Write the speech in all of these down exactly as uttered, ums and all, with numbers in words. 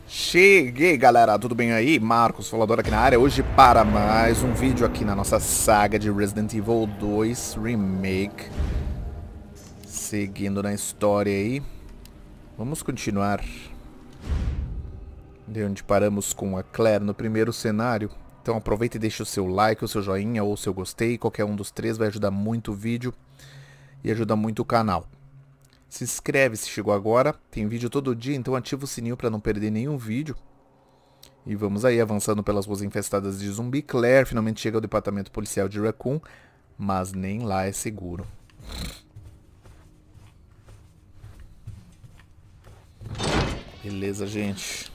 Cheguei, galera, tudo bem aí? Marcos, falador aqui na área, hoje para mais um vídeo aqui na nossa saga de Resident Evil dois Remake. Seguindo na história aí, vamos continuar de onde paramos com a Claire no primeiro cenário. Então aproveita e deixa o seu like, o seu joinha ou o seu gostei, qualquer um dos três vai ajudar muito o vídeo e ajuda muito o canal. Se inscreve se chegou agora, tem vídeo todo dia, então ativa o sininho para não perder nenhum vídeo. E vamos aí avançando pelas ruas infestadas de zumbi. Claire finalmente chega ao departamento policial de Raccoon, mas nem lá é seguro. Beleza, gente.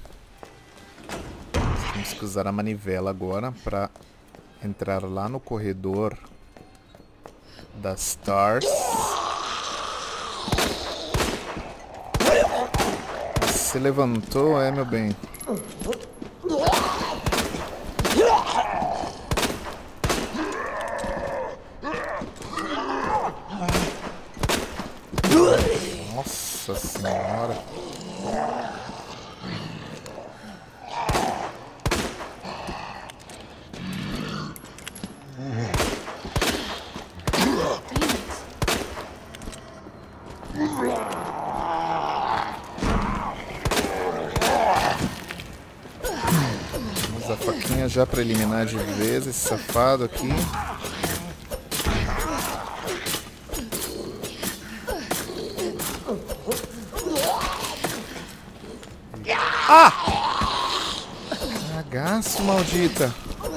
Temos que usar a manivela agora para entrar lá no corredor das Stars. Você levantou, é, meu bem? Nossa senhora. Vamos a faquinha já para eliminar de vez esse safado aqui. Ah! Cagaço, maldita.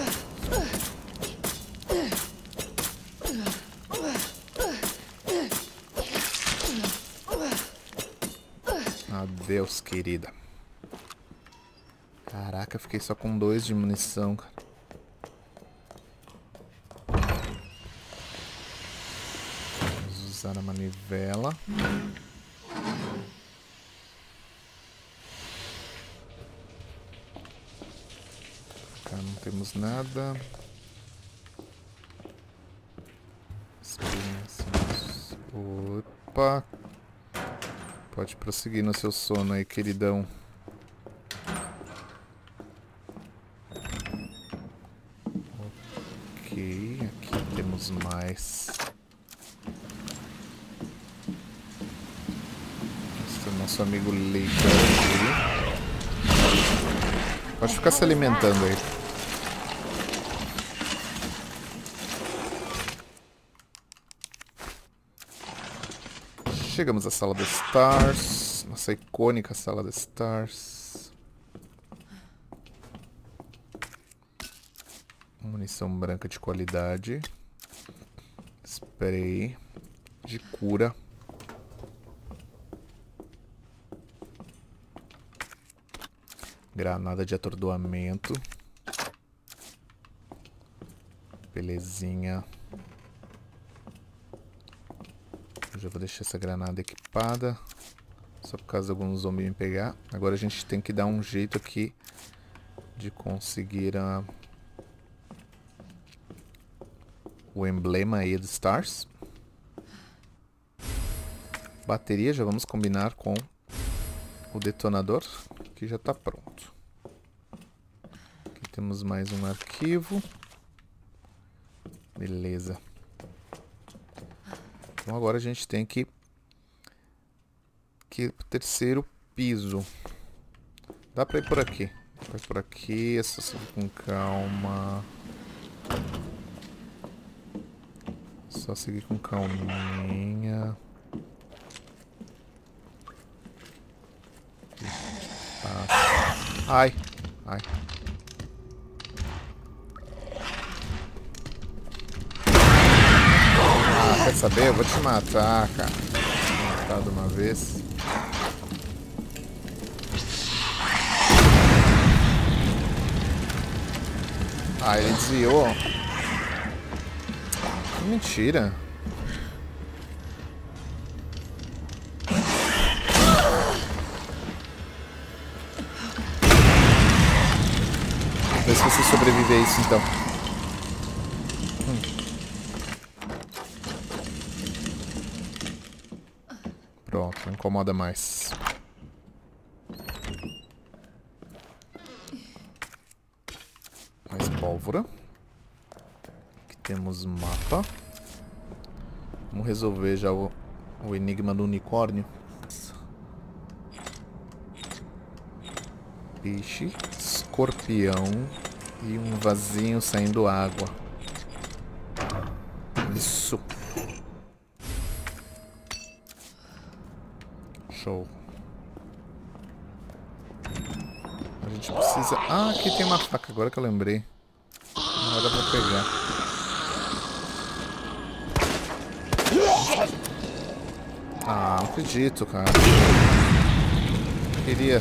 Adeus, querida. Caraca, fiquei só com dois de munição, cara. Vamos usar a manivela. Cá não temos nada. Experiências. Opa! Pode prosseguir no seu sono aí, queridão. Ok, aqui temos mais. Esse é o nosso amigo Leitão aqui. Pode ficar se alimentando aí. Chegamos à sala das Stars, nossa icônica sala das Stars. Munição branca de qualidade. Spray de cura. Granada de atordoamento. Belezinha. Eu já vou deixar essa granada equipada, só por causa de alguns zombies me pegar. Agora a gente tem que dar um jeito aqui de conseguir a... o emblema aí do Stars. Bateria, já vamos combinar com o detonador, que já está pronto. Aqui temos mais um arquivo. Beleza. Então agora a gente tem que, que ir pro terceiro piso. Dá pra ir por aqui. Vai por aqui, é só seguir com calma. Só seguir com calminha. Passa. Ai, ai. Quer saber? Eu vou te matar, cara. Vou matar de uma vez. Ah, ele desviou. Que mentira. Vamos ver se você sobrevive a isso então. Pronto, não incomoda mais. pólvora. Aqui temos mapa. Vamos resolver já o, o enigma do unicórnio. Peixe, escorpião e um vasinho saindo água. Isso. Show. A gente precisa... Ah, aqui tem uma faca, agora que eu lembrei. Não era pra pegar. Ah, não acredito, cara. Queria...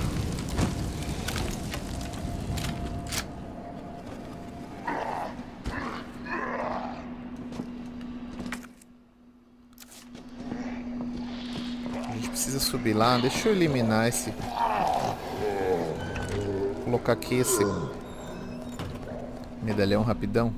A gente precisa subir lá. Deixa eu eliminar esse... Vou colocar aqui esse... medalhão rapidão.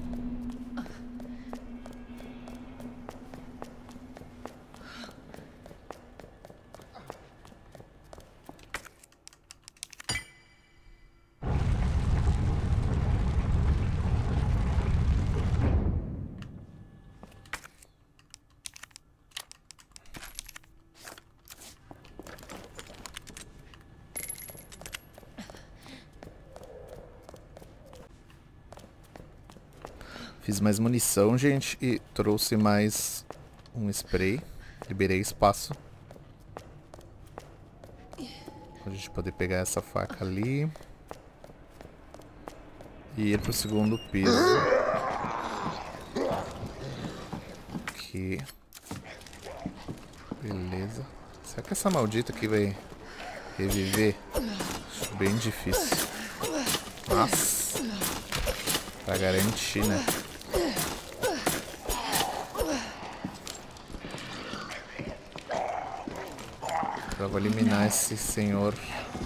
Fiz mais munição, gente, e trouxe mais um spray. Liberei espaço pra gente poder pegar essa faca ali e ir pro segundo piso. Aqui. Beleza. Será que essa maldita aqui vai reviver? Acho bem difícil. Nossa. Pra garantir, né? Eu vou eliminar esse senhor.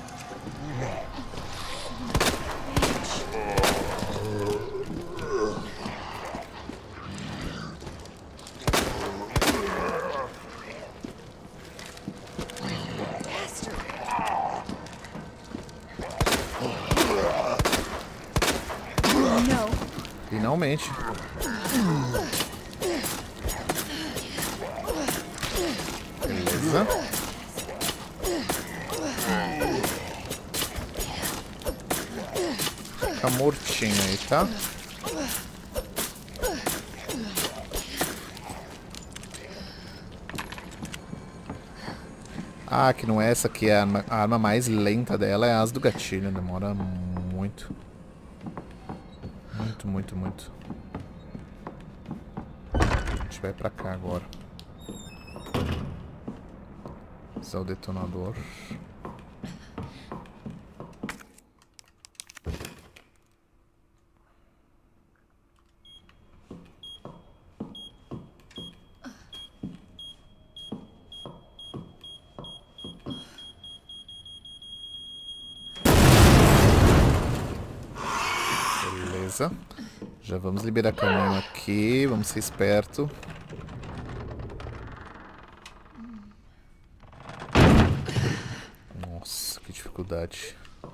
Finalmente. Beleza. Fica mortinho aí, tá? Ah, que não é essa aqui, é a arma, a arma mais lenta dela é a asa do gatilho, demora muito. Muito, muito, muito. A gente vai pra cá agora. Usar o detonador. Beleza. Já vamos liberar caminho aqui. Vamos ser esperto. Nossa, que dificuldade.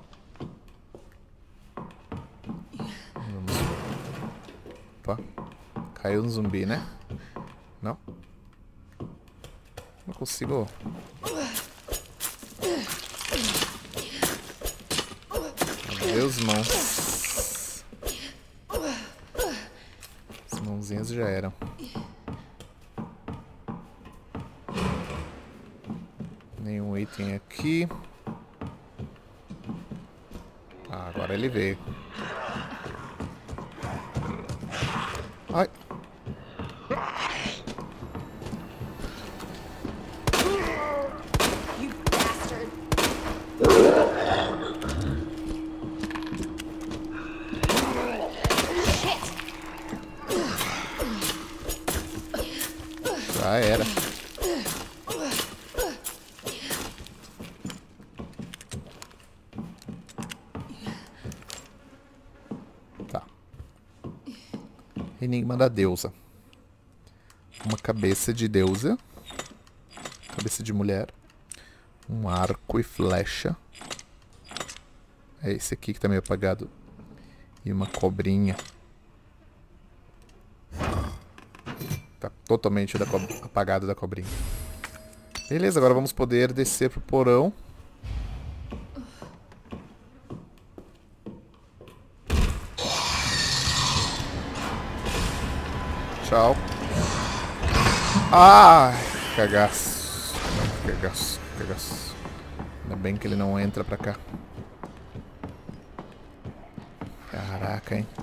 Vamos... Opa. Caiu um zumbi, né? Não? Não consigo... Adeus, mãos. As mãozinhas já eram. Nenhum item aqui. Ah, agora ele veio. Ai. Já era. Tá. Enigma da deusa. Uma cabeça de deusa. Cabeça de mulher. Um arco e flecha. É esse aqui que tá meio apagado. E uma cobrinha. Tá totalmente da co... apagado da cobrinha. Beleza, agora vamos poder descer pro porão. Tchau. Ai, cagaço. Cagaço, cagaço. Ainda bem que ele não entra pra cá. Caraca, hein.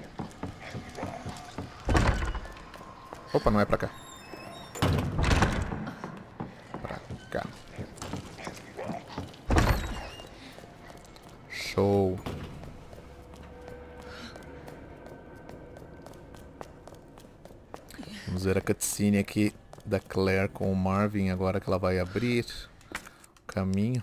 Opa, não é pra cá. Pra cá. Show. Vamos ver a cutscene aqui da Claire com o Marvin agora que ela vai abrir o caminho.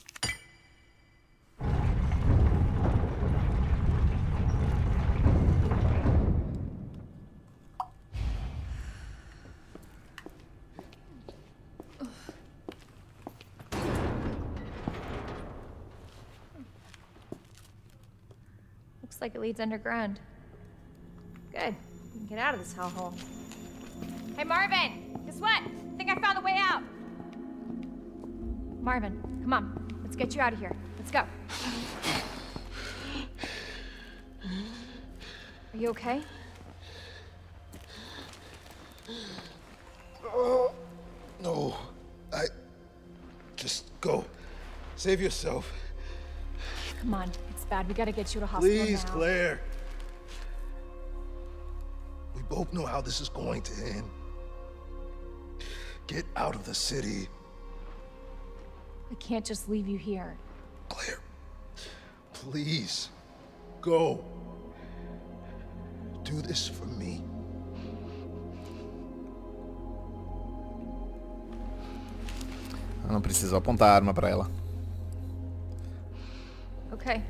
Looks like it leads underground. Good. We can get out of this hellhole. Hey, Marvin! Guess what? I think I found the way out! Marvin, come on. Let's get you out of here. Let's go. Are you okay? Oh, no. I... Just go. Save yourself. Come on. It's bad. We gotta get you to hospital now. Please, Claire. We both know how this is going to end. Get out of the city. I can't just leave you here. Claire, please, go. Do this for me. Eu não preciso apontar a arma pra ela. Okay.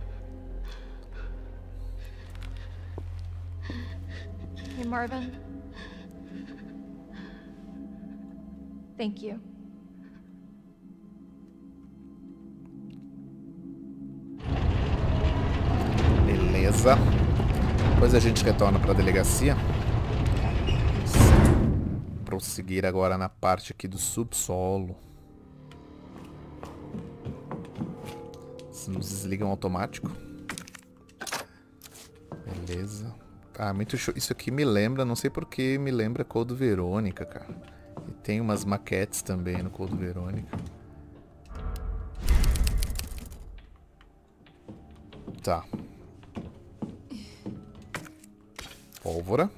Hey, Marvin. Thank you. Beleza. Depois a gente retorna para a delegacia. Vamos prosseguir agora na parte aqui do subsolo. Nos desligam automático. Beleza. Ah, muito show. Isso aqui me lembra, não sei porque me lembra Code Verônica, cara. E tem umas maquetes também no Code Verônica. Tá. Pólvora.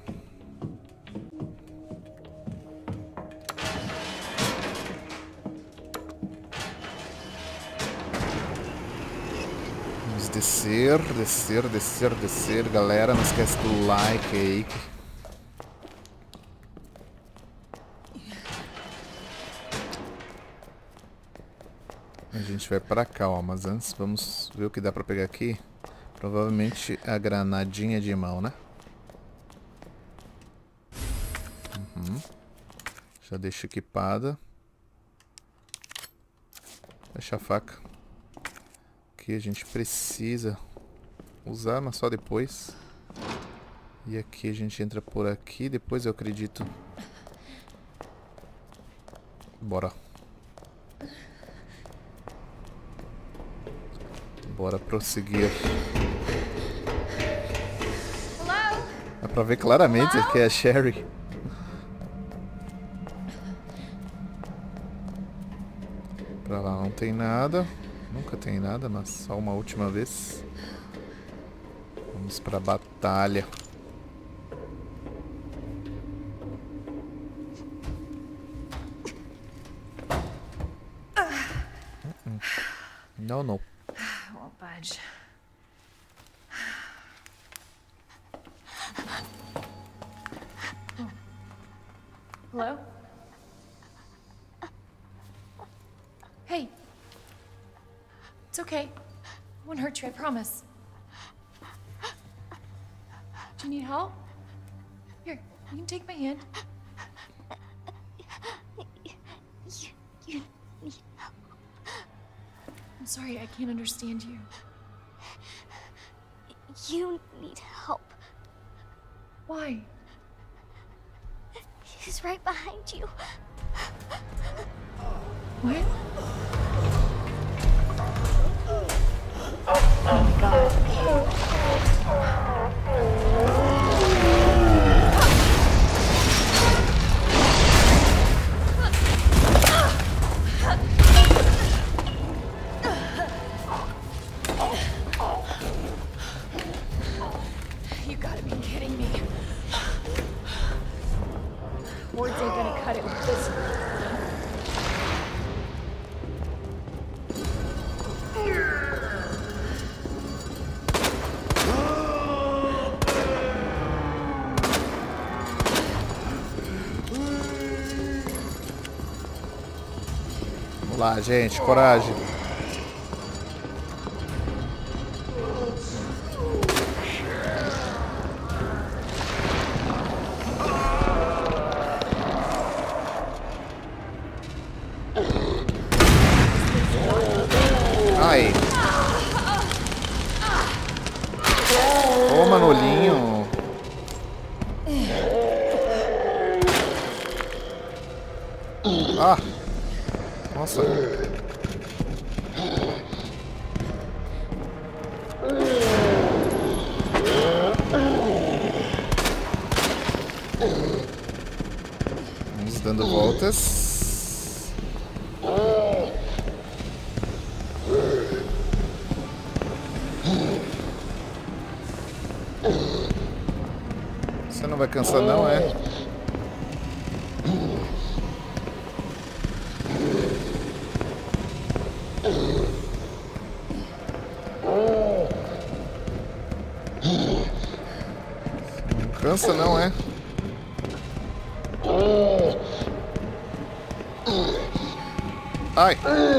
Vamos descer, descer, descer, descer. Galera, não esquece do like aí. A gente vai pra cá, ó. Mas antes vamos ver o que dá pra pegar aqui. Provavelmente a granadinha de mão, né? Uhum. Já deixa equipada. Deixa a faca. Aqui a gente precisa usar, mas só depois. E aqui a gente entra por aqui. Depois eu acredito. Bora. Bora prosseguir. Hello? Dá pra ver claramente Hello? que é a Sherry. Pra lá não tem nada. Nunca tem nada, mas só uma última vez. Vamos pra batalha. Uh-uh. Não, não. I won't budge. Oh. Hello? Hey. It's okay. I won't hurt you, I promise. Do you need help? Here, you can take my hand. You, you need help. I'm sorry, I can't understand you. You need help. Why? He's right behind you. What? Oh God. You gotta be kidding me. Words ain't gonna cut it with this. Vamos lá, gente, coragem. Ai. Toma, Nolinho. Ah. Nossa. Vamos dando voltas. Você não vai cansar não, é? Não cansa não, é? Ai!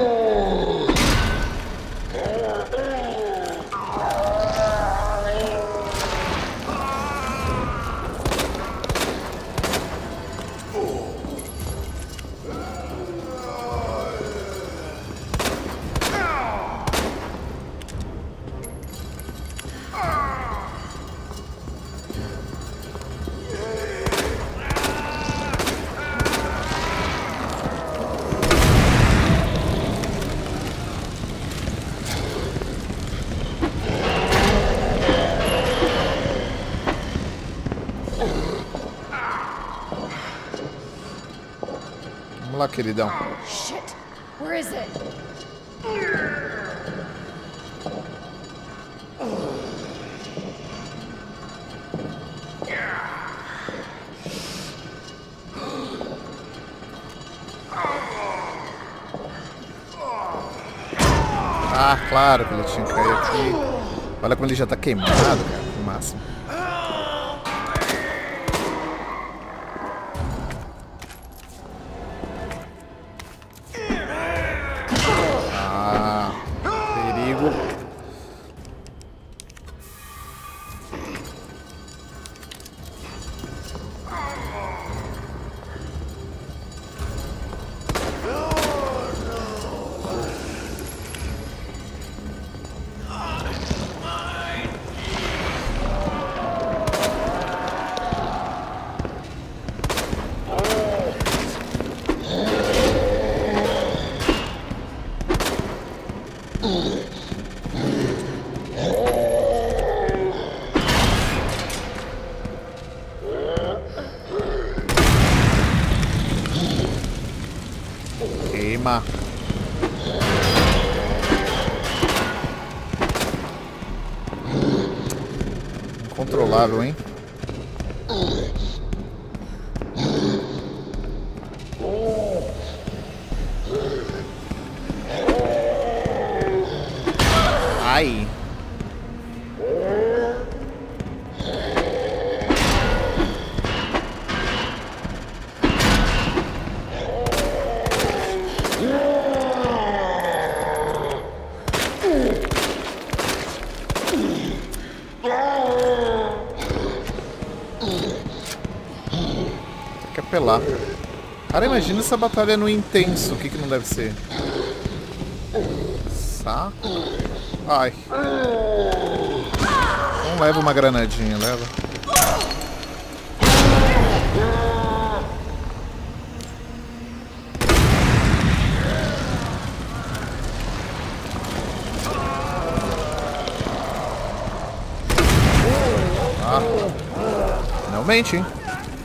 Vamos lá, queridão. Shit. Where is it? Ah, claro que ele tinha que cair aqui. Olha como ele já tá queimado, cara. Que máximo. Ah, perigo. Queima. Incontrolável, hein? Ai. Tem que apelar. Cara, imagina essa batalha no intenso. O que que não deve ser? Saco. Ai. Não leva uma granadinha, leva. Ah, finalmente, hein?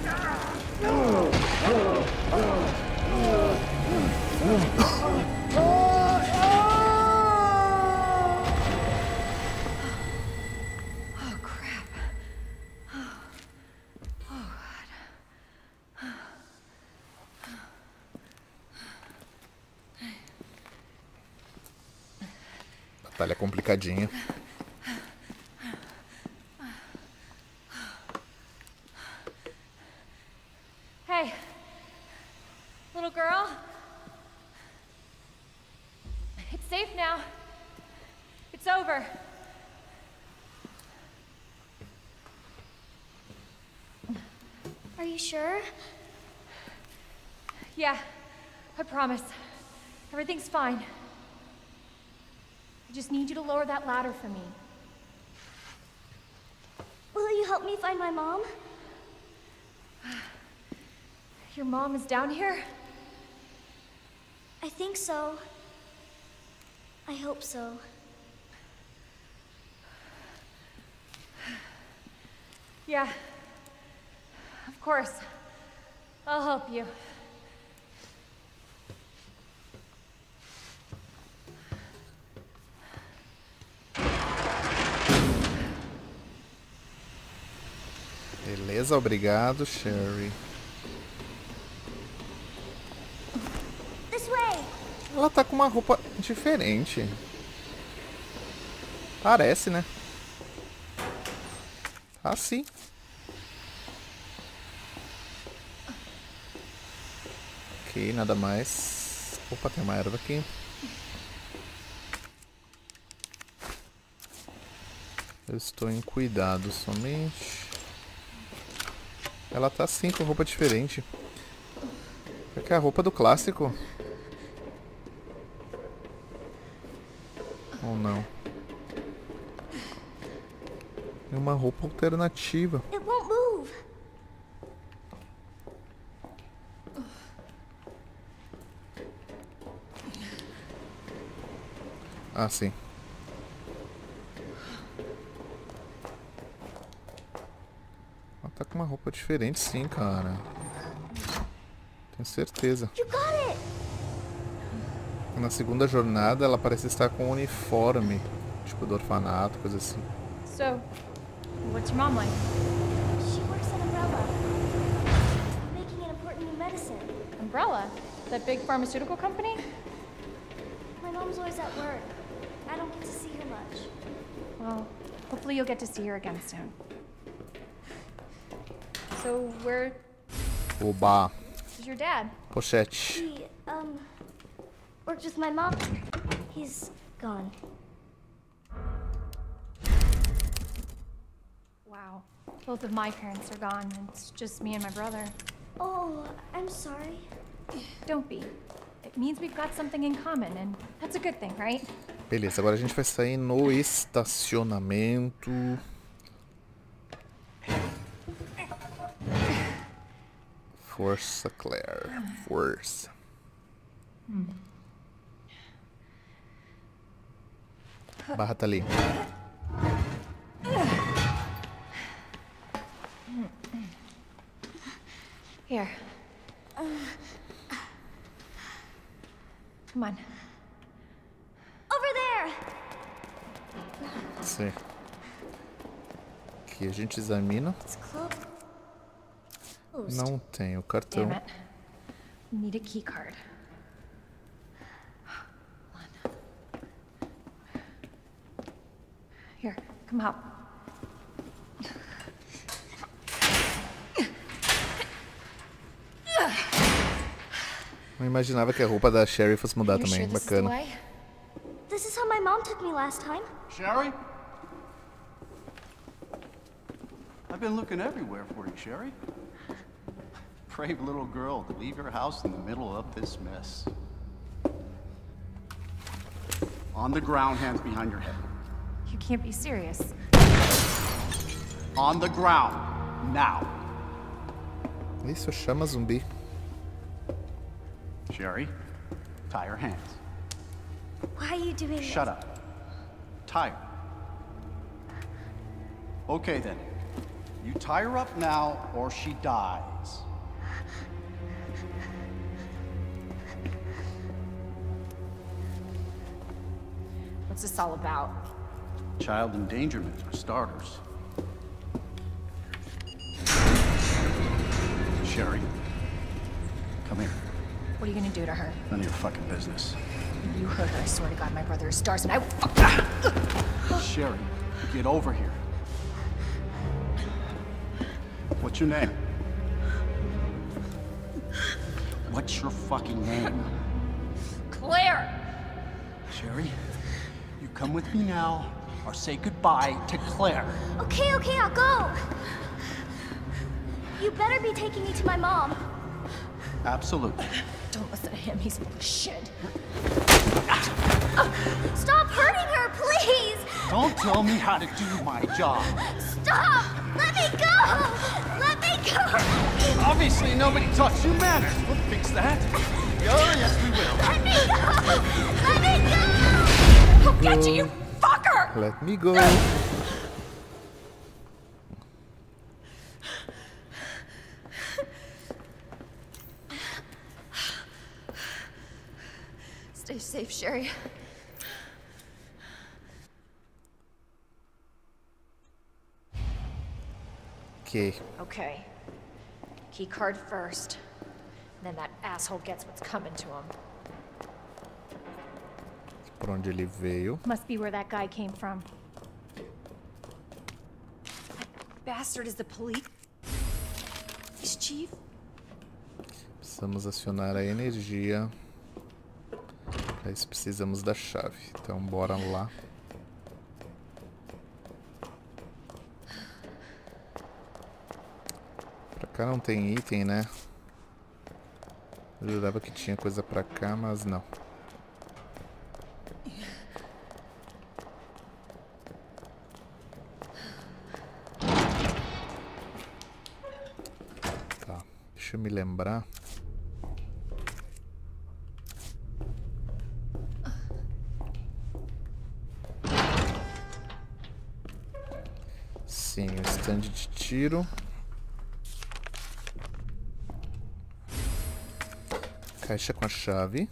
Batalha complicadinha. Hey, little girl. It's safe now. It's over. Are you sure? Yeah, I promise. Everything's fine. I just need you to lower that ladder for me. Will you help me find my mom? Your mom is down here? I think so. I hope so. Yeah. Of course. I'll help you. Beleza, obrigado, Sherry. This way. Ela tá com uma roupa diferente. Parece, né? Ah, sim. Ok, nada mais. Opa, tem uma erva aqui. Eu estou em cuidado somente. Ela tá sim com roupa diferente. É que é a roupa do clássico. Ou não? É uma roupa alternativa. It won't move. Ah, sim. Ela tá com uma roupa diferente, sim, cara. Tenho certeza. You got it. Na segunda jornada, ela parece estar com um uniforme. Tipo do orfanato, coisa assim. So, what's your mom like? She works at Umbrella. Making an important new medicine. Umbrella? That big pharmaceutical company? My mom's always at work. I don't get to see her much. Well, hopefully you'll get to see her again soon. So, where Oba. is your dad? Pochete. He, um, worked with my mom. He's gone. Wow. Both of my parents are gone. It's just me and my brother. Oh, I'm sorry. Don't be. It means we've got something in common, and that's a good thing, right? Beleza, agora a gente vai sair no estacionamento. Força, Claire. Força. Barra tá ali. Here. Come on. Over there! Sim. Aqui a gente examina. It's closed. Não tem o cartão. Damn it. We need a key card. Hold on. Here, come help. Não imaginava que a roupa da Sherry fosse mudar You também. sure this is the Bacana. way? This is how my mom took me last time. Sherry? I've been looking everywhere for you, Sherry. Brave little girl to leave your house in the middle of this mess. On the ground, hands behind your head. You can't be serious. On the ground, now. Isso chama zumbi. Sherry, tie your hands. Why are you doing Shut this? up. Tie her. Okay then. You tie her up now, or she dies. What's this all about? Child endangerment, for starters. Sherry, come here. What are you gonna do to her? None of your fucking business. You hurt her, I swear to God, my brother is stars and I will fuck. Sherry, get over here. What's your name? What's your fucking name? Claire! Sherry, you come with me now, or say goodbye to Claire. Okay, okay, I'll go. You better be taking me to my mom. Absolutely. Don't listen to him, he's full of shit. Stop hurting her, please! Don't tell me how to do my job. Stop! Let me go! Let me go! Obviously, nobody taught you manners. We'll fix that. Oh, yes, we will. Let me go! Let me go! I'll get you, you fucker! Let me go. Stay safe, Sherry. Ok. Okay. Key card first. Then that asshole gets what's coming to him. Por onde ele veio. Must be where that guy came from. That bastard is the police. Is Chief? Precisamos acionar a energia. Para isso precisamos da chave. Então bora lá. Pra cá não tem item, né? Eu jurava que tinha coisa pra cá, mas não. Tá, deixa eu me lembrar. Sim, o stand de tiro. Caixa com a chave.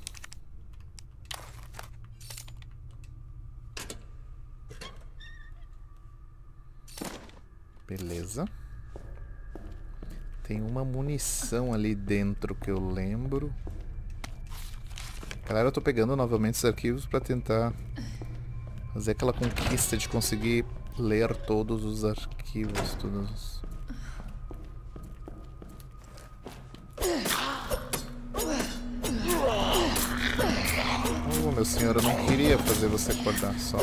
Beleza. Tem uma munição ali dentro que eu lembro. Galera, eu tô pegando novamente os arquivos para tentar fazer aquela conquista de conseguir ler todos os arquivos, todos. Oh, meu senhor, eu não queria fazer você acordar, só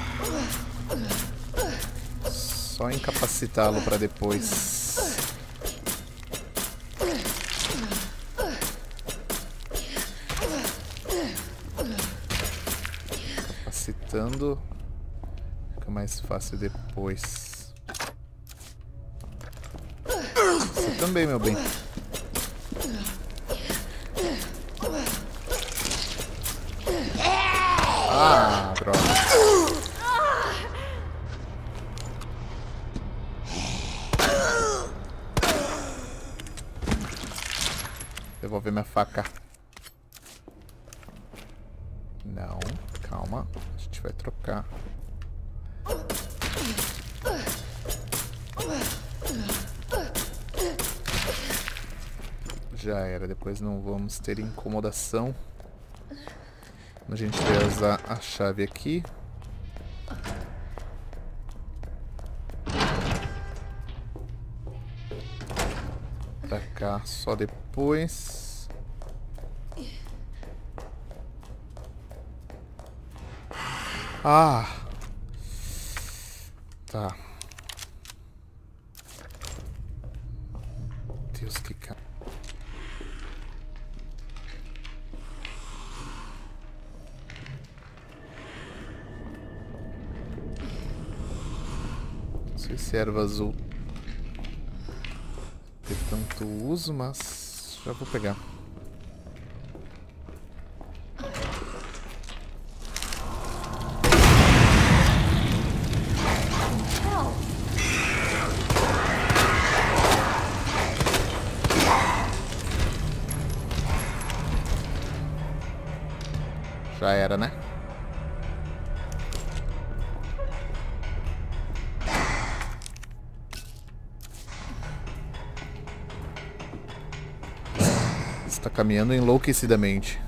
só incapacitá-lo para depois. Capacitando fica mais fácil depois. Você também, meu bem. Ah, droga. Devolver minha faca. Não, calma. A gente vai trocar. Já era, depois não vamos ter incomodação. A gente vai usar a chave aqui. Pra cá só depois. Ah! Tá. Deus, que cara. Não sei se erva azul ter tanto uso, mas já vou pegar. Já era, né? Está caminhando enlouquecidamente.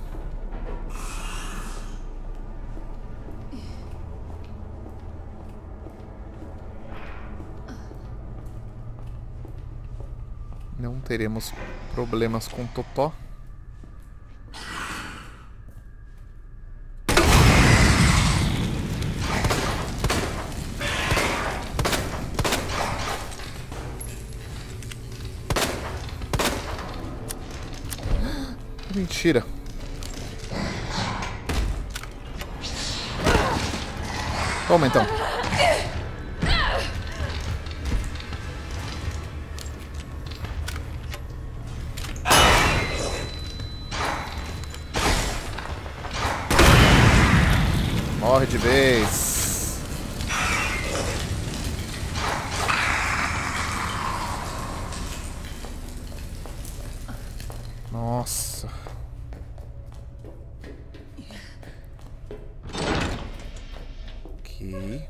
Não teremos problemas com Totó. Mentira. Toma então. Morre de vez. Nossa. Ok.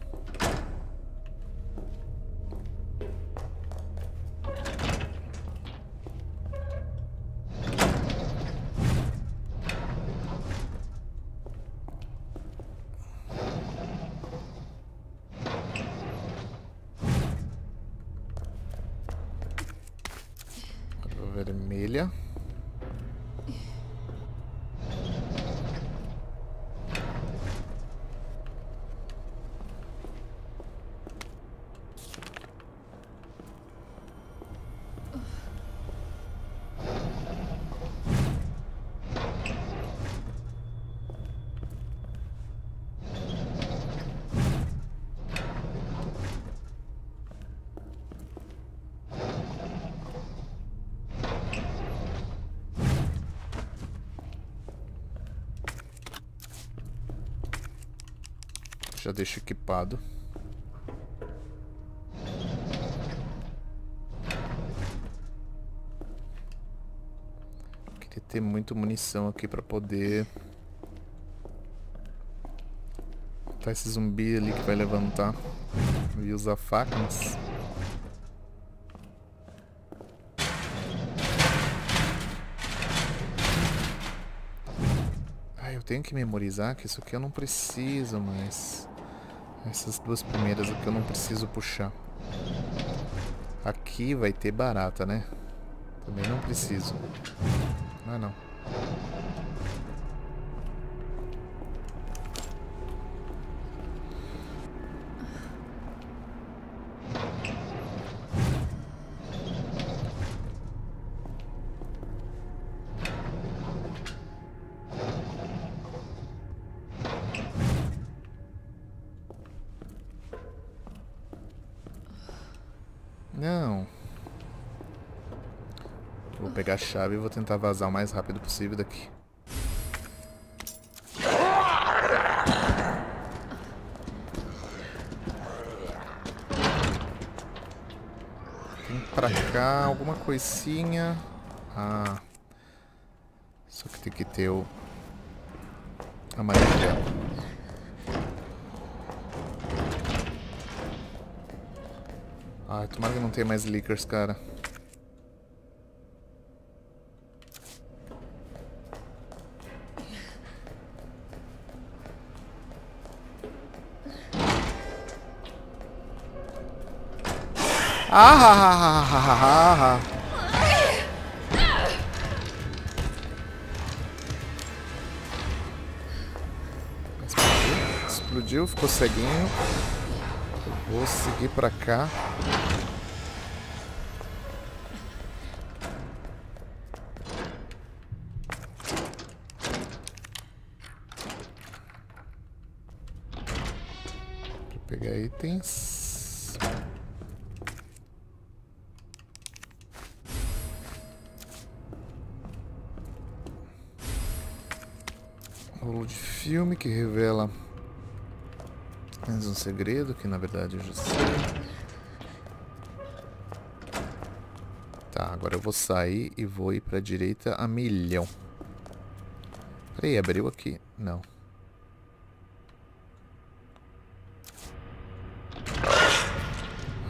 Vermelha. Já deixo equipado. Queria ter muito munição aqui pra poder matar esse zumbi ali que vai levantar. Eu ia usar faca, mas... Ah, eu tenho que memorizar que isso aqui eu não preciso mais. Essas duas primeiras aqui eu não preciso puxar. Aqui vai ter barata, né? Também não preciso. Ah, não. Não. Vou pegar a chave e vou tentar vazar o mais rápido possível daqui. Tem pra cá alguma coisinha. Ah. Só que tem que ter o amarelo. Ai, tomara que não tenha mais leakers, cara. Ah, ah, ah, ah, ah, ah. Explodiu, explodiu, ficou ceguinho. Eu vou seguir pra cá. Pra pegar itens. Rolo de filme que revela mais um segredo que na verdade eu já sei. Tá, agora eu vou sair e vou ir pra direita a milhão. Peraí, abriu aqui? Não.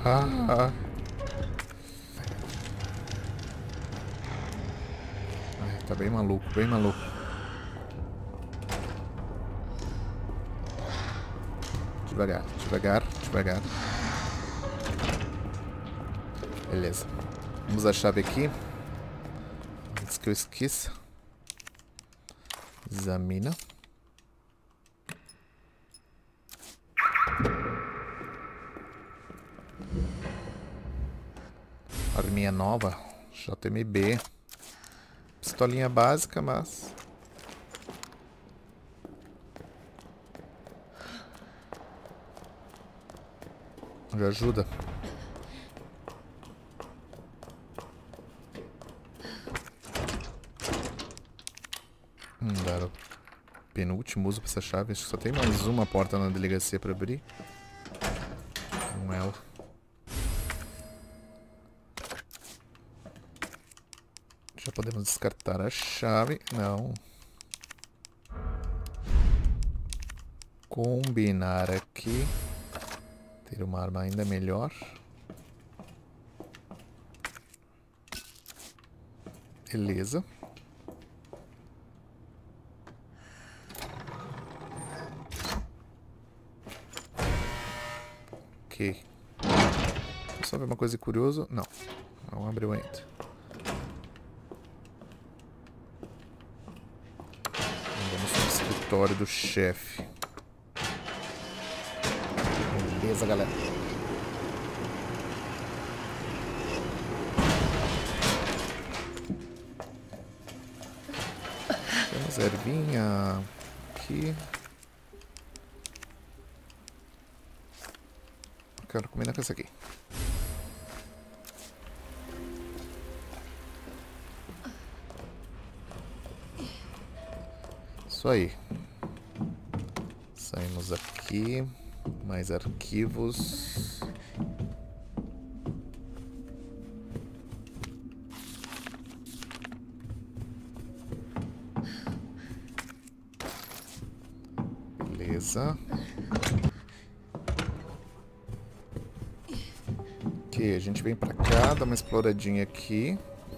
Ah. Ai, tá bem maluco, bem maluco. Devagar, devagar, devagar. Beleza. Vamos a chave aqui. Antes que eu esqueça. Examina. Arminha nova. J M B. Pistolinha básica, mas... já ajuda. Hum, dar o penúltimo uso pra essa chave. Acho que só tem mais uma porta na delegacia pra abrir. Com ela. Já podemos descartar a chave. Não. Combinar aqui. Ter uma arma ainda melhor. Beleza. Ok. Vou só ver uma coisa curiosa. Não. Não abriu ainda. Vamos no escritório do chefe. Beleza, galera. Temos ervinha aqui. Quero combinar com essa aqui. Isso aí. Saímos aqui. Mais arquivos. Beleza. Ok, a gente vem pra cá, dá uma exploradinha aqui.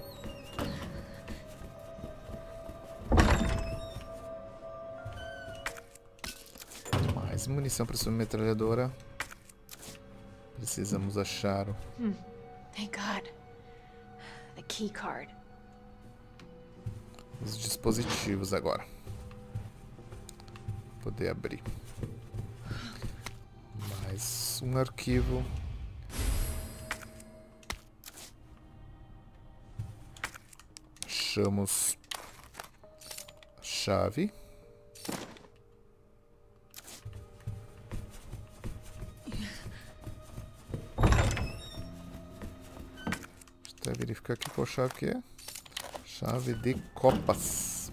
Mais munição para submetralhadora. Precisamos achar o... Hmm. Thank God. The key card. os dispositivos agora. Poder abrir. Mais um arquivo. Achamos a chave. Deixa eu verificar aqui qual chave que é. Chave de copas.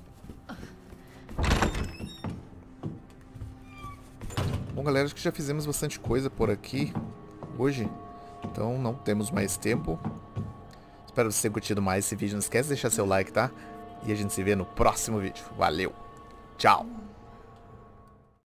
Bom, galera, acho que já fizemos bastante coisa por aqui hoje. Então não temos mais tempo. Espero que você tenha curtido mais esse vídeo. Não esquece de deixar seu like, tá? E a gente se vê no próximo vídeo. Valeu! Tchau!